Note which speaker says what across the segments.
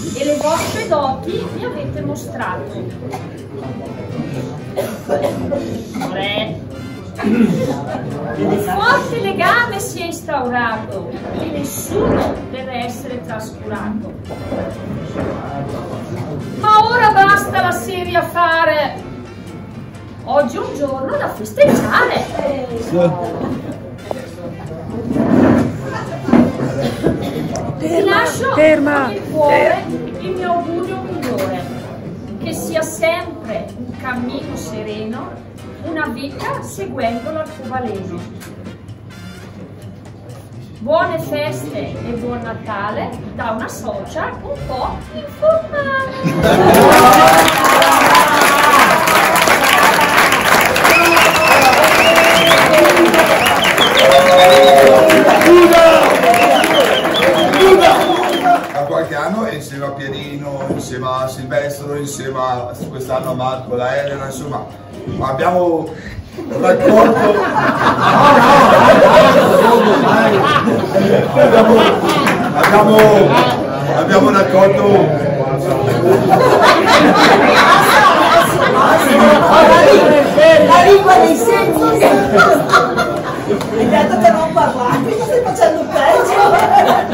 Speaker 1: e le vostre doti mi avete mostrato. 3. Un forte legame si è instaurato e nessuno deve essere trascurato. Ma ora basta la serie affare. Oggi è un giorno da festeggiare. Vi lascio con il cuore il mio augurio migliore, che sia sempre un cammino sereno, una vita seguendo l'arcobaleno. Buone feste e buon Natale da una socia un po' informale.
Speaker 2: Qualche anno e insieme a Pierino, insieme a Silvestro, insieme a quest'anno a Marco, la Elena, insomma abbiamo raccolto abbiamo raccolto
Speaker 3: la lingua dei sensi. Hai detto che non parlavi, stai facendo peggio.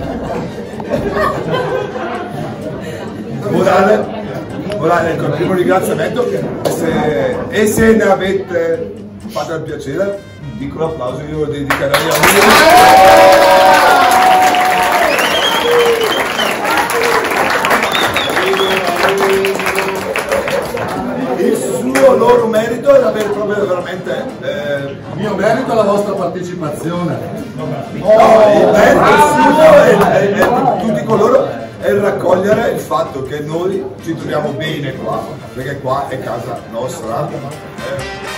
Speaker 2: Morale, ecco, il primo ringraziamento e se ne avete fatto il piacere, un piccolo applauso io lo dedicherei a il suo loro merito è l'aver proprio veramente
Speaker 4: mio merito è la vostra partecipazione.
Speaker 2: Il merito suo e tutti coloro è raccogliere il fatto che noi ci troviamo bene qua, perché qua è casa nostra.